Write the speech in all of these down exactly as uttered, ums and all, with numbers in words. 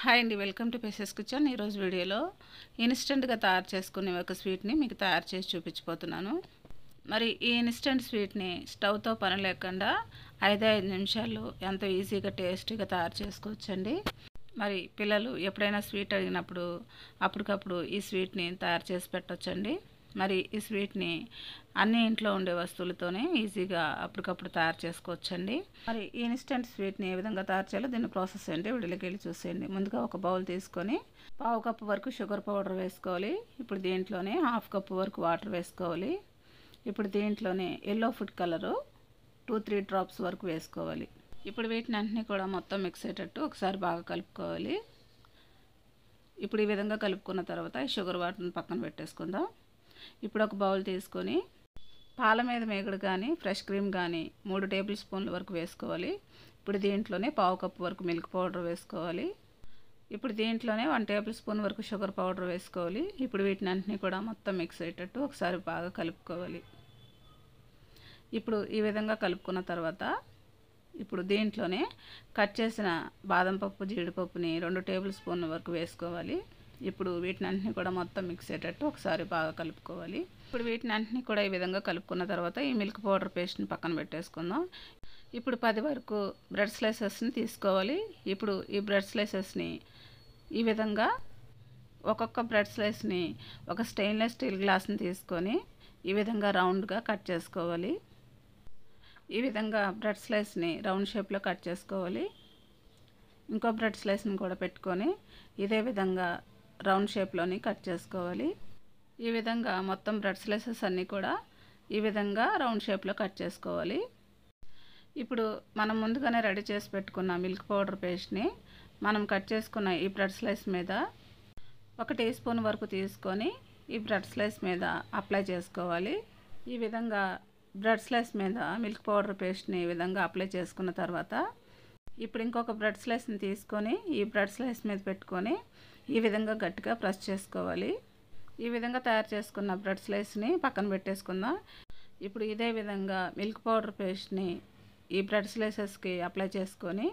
Hi అండి, welcome to phases kitchen. ఈరోజు వీడియోలో ఇన్స్టెంట్గా తయారు చేసుకునే ఒక స్వీట్ని మీకు తయారు చేసి చూపించబోతున్నాను. మరి ఈ ఇన్స్టెంట్ స్వీట్ని స్టవ్తో పని లేకుండా ఐదు ఐదు నిమిషాల్లో ఎంతో ఈజీగా టేస్టీగా తయారు చేసుకోవచ్చండి. మరి పిల్లలు ఎప్పుడైనా స్వీట్ అడిగినప్పుడు అప్పటికప్పుడు ఈ స్వీట్ని తయారు చేసి పెట్టవచ్చండి. మరి ఈ స్వీట్ని అన్ని ఇంట్లో ఉండే వస్తువులతోనే ఈజీగా అప్పటికప్పుడు తయారు చేసుకోవచ్చండి. మరి ఈ ఇన్స్టెంట్ స్వీట్ని ఏ విధంగా తయారు చేయాలో దీని ప్రాసెస్ ఏంటి వీడియోకి వెళ్ళి చూసేయండి. ముందుగా ఒక బౌల్ తీసుకొని పావు కప్పు వరకు షుగర్ పౌడర్ వేసుకోవాలి. ఇప్పుడు దీంట్లోనే హాఫ్ కప్పు వరకు వాటర్ వేసుకోవాలి. ఇప్పుడు దీంట్లోనే yellow food colour two three drops వరకు వేసుకోవాలి. ఇప్పుడు వీటిని అన్నీ కూడా మొత్తం మిక్స్ అయ్యేటట్టు ఒకసారి బాగా కలుపుకోవాలి. ఇప్పుడు ఈ విధంగా కలుపుకున్న తర్వాత ఈ షుగర్ వాటర్ని పక్కన పెట్టేసుకుందాం. ఇప్పుడు ఒక బౌల్ తీసుకొని పాల మీద మేగడ కానీ ఫ్రెష్ క్రీమ్ కానీ మూడు టేబుల్ స్పూన్ల వరకు వేసుకోవాలి. ఇప్పుడు దీంట్లోనే పావు కప్పు వరకు మిల్క్ పౌడర్ వేసుకోవాలి. ఇప్పుడు దీంట్లోనే వన్ టేబుల్ స్పూన్ వరకు షుగర్ పౌడర్ వేసుకోవాలి. ఇప్పుడు వీటిని అన్నీ కూడా మొత్తం మిక్స్ అయ్యేటట్టు ఒకసారి బాగా కలుపుకోవాలి. ఇప్పుడు ఈ విధంగా కలుపుకున్న తర్వాత ఇప్పుడు దీంట్లోనే కట్ చేసిన బాదం పప్పు జీడిపప్పుని రెండు టేబుల్ స్పూన్ల వరకు వేసుకోవాలి. ఇప్పుడు వీటిని అన్నీ కూడా మొత్తం మిక్స్ అయ్యేటట్టు ఒకసారి బాగా కలుపుకోవాలి. ఇప్పుడు వీటిని అన్నీ కూడా ఈ విధంగా కలుపుకున్న తర్వాత ఈ మిల్క్ పౌడర్ పేస్ట్ని పక్కన పెట్టేసుకుందాం. ఇప్పుడు పది వరకు బ్రెడ్ స్లైసెస్ని తీసుకోవాలి. ఇప్పుడు ఈ బ్రెడ్ స్లైసెస్ని ఈ విధంగా ఒక్కొక్క బ్రెడ్ స్లైస్ని ఒక స్టెయిన్లెస్ స్టీల్ గ్లాస్ని తీసుకొని ఈ విధంగా రౌండ్గా కట్ చేసుకోవాలి. ఈ విధంగా బ్రెడ్ స్లైస్ని రౌండ్ షేప్లో కట్ చేసుకోవాలి. ఇంకో బ్రెడ్ స్లైస్ని కూడా పెట్టుకొని ఇదే విధంగా రౌండ్ షేప్లోని కట్ చేసుకోవాలి. ఈ విధంగా మొత్తం బ్రెడ్ స్లైసెస్ అన్నీ కూడా ఈ విధంగా రౌండ్ షేప్లో కట్ చేసుకోవాలి. ఇప్పుడు మనం ముందుగానే రెడీ చేసి పెట్టుకున్న మిల్క్ పౌడర్ పేస్ట్ని మనం కట్ చేసుకున్న ఈ బ్రెడ్ స్లైస్ మీద ఒక టీ స్పూన్ వరకు తీసుకొని ఈ బ్రెడ్ స్లైస్ మీద అప్లై చేసుకోవాలి. ఈ విధంగా బ్రెడ్ స్లైస్ మీద మిల్క్ పౌడర్ పేస్ట్ని ఈ విధంగా అప్లై చేసుకున్న తర్వాత ఇప్పుడు ఇంకొక బ్రెడ్ స్లైస్ని తీసుకొని ఈ బ్రెడ్ స్లైస్ మీద పెట్టుకొని ఈ విధంగా గట్టిగా ప్రెస్ చేసుకోవాలి. ఈ విధంగా తయారు చేసుకున్న బ్రెడ్ స్లైస్ని పక్కన పెట్టేసుకుందాం. ఇప్పుడు ఇదే విధంగా మిల్క్ పౌడర్ పేస్ట్ని ఈ బ్రెడ్ స్లైసెస్కి అప్లై చేసుకొని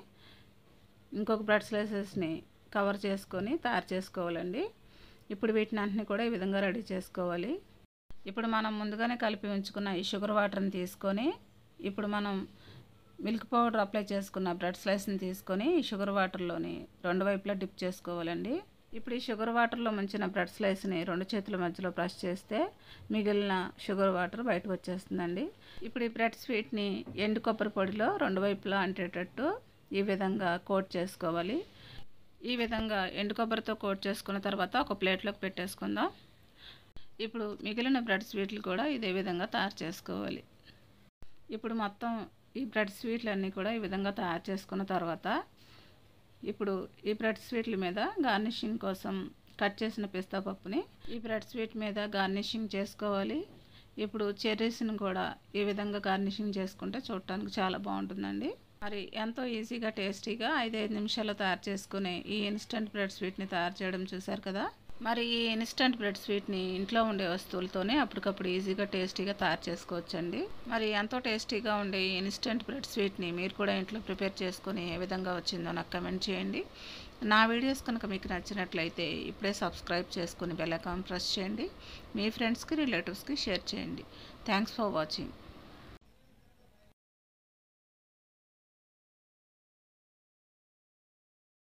ఇంకొక బ్రెడ్ స్లైసెస్ని కవర్ చేసుకొని తయారు చేసుకోవాలండి. ఇప్పుడు వీటిని అన్నీ కూడా ఈ విధంగా రెడీ చేసుకోవాలి. ఇప్పుడు మనం ముందుగానే కలిపి ఉంచుకున్న ఈ షుగర్ వాటర్ని తీసుకొని ఇప్పుడు మనం మిల్క్ పౌడర్ అప్లై చేసుకున్న బ్రెడ్ స్లైస్ని తీసుకొని ఈ షుగర్ వాటర్లోని రెండు వైపులా డిప్ చేసుకోవాలండి. ఇప్పుడు ఈ షుగర్ వాటర్లో ముంచిన బ్రెడ్ స్లైస్ని రెండు చేతుల మధ్యలో ప్రెస్ చేస్తే మిగిలిన షుగర్ వాటర్ బయటకు వచ్చేస్తుందండి. ఇప్పుడు ఈ బ్రెడ్ స్వీట్ని ఎండు కొబ్బరి పొడిలో రెండు వైపులా అంటేటట్టు ఈ విధంగా కోట్ చేసుకోవాలి. ఈ విధంగా ఎండు కొబ్బరితో కోట్ చేసుకున్న తర్వాత ఒక ప్లేట్లోకి పెట్టేసుకుందాం. ఇప్పుడు మిగిలిన బ్రెడ్ స్వీట్లు కూడా ఇదే విధంగా తయారు చేసుకోవాలి. ఇప్పుడు మొత్తం ఈ బ్రెడ్ స్వీట్లు అన్నీ కూడా ఈ విధంగా తయారు చేసుకున్న తర్వాత ఇప్పుడు ఈ బ్రెడ్ స్వీట్ల మీద గార్నిషింగ్ కోసం కట్ చేసిన పిస్తా పప్పుని ఈ బ్రెడ్ స్వీట్ మీద గార్నిషింగ్ చేసుకోవాలి. ఇప్పుడు చెర్రీస్ని కూడా ఈ విధంగా గార్నిషింగ్ చేసుకుంటే చూడటానికి చాలా బాగుంటుందండి. మరి ఎంతో ఈజీగా టేస్టీగా ఐదు ఐదు నిమిషాల్లో తయారు చేసుకునే ఈ ఇన్స్టెంట్ బ్రెడ్ స్వీట్ని తయారు చేయడం చూశారు కదా. మరి ఈ ఇన్స్టెంట్ బ్రెడ్ స్వీట్ని ఇంట్లో ఉండే వస్తువులతోనే అప్పటికప్పుడు ఈజీగా టేస్టీగా తయారు చేసుకోవచ్చండి. మరి ఎంతో టేస్టీగా ఉండే ఈ ఇన్స్టెంట్ బ్రెడ్ స్వీట్ని మీరు కూడా ఇంట్లో ప్రిపేర్ చేసుకుని ఏ విధంగా వచ్చిందో నాకు కమెంట్ చేయండి. నా వీడియోస్ కనుక మీకు నచ్చినట్లయితే ఇప్పుడే సబ్స్క్రైబ్ చేసుకుని బెల్ ఐకాన్ ప్రెస్ చేయండి. మీ ఫ్రెండ్స్కి రిలేటివ్స్కి షేర్ చేయండి. Thanks for watching.